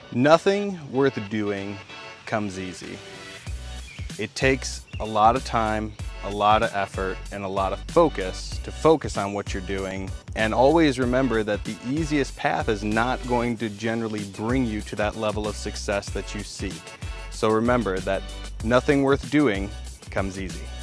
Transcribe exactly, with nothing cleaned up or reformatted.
Nothing worth doing comes easy. It takes a lot of time, a lot of effort, and a lot of focus to focus on what you're doing. And always remember that the easiest path is not going to generally bring you to that level of success that you seek. So remember that nothing worth doing comes easy.